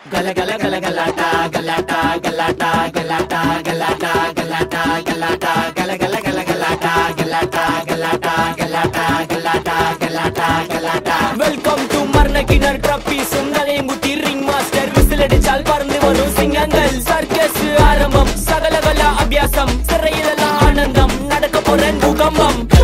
Gala gala gala galata galata galata galata galata galata galata gala gala gala galata galata galata galata galata galata galata. Welcome to Marnakinar Trophy Sungale Muthi Ring Master Whistle அடிச்சால் பறந்து வரும் சிங்கங்கள் circus ஆரம்பம் சகலகல அபியாசம் சிறையிலெல்லாம் ஆனந்தம் நடக்க போற பூகம்பம்.